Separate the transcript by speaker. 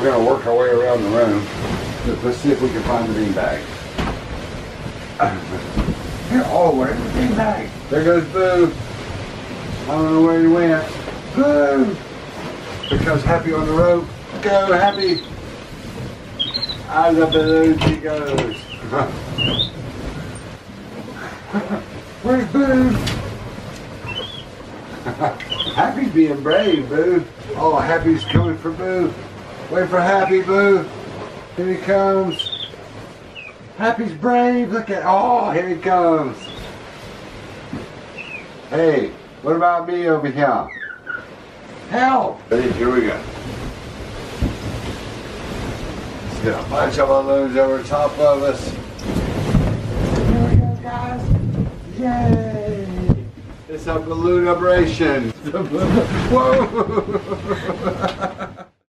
Speaker 1: going to work our way around the room. Let's see if we can find the beanbag. Oh, where's the beanbag? There goes Boo. I don't know where he went. Boo! Here comes Happy on the rope. Go, Happy! Out of the balloon she goes. Where's Boo? Happy's being brave, Boo. Oh, Happy's coming for Boo. Wait for Happy, Boo. Here he comes. Happy's brave. Look at, oh, here he comes. Hey, what about me over here? Help! Ready, here we go. Let's get a bunch of balloons over top of us. Here we go, guys. Yay! It's a balloon operation. Whoa!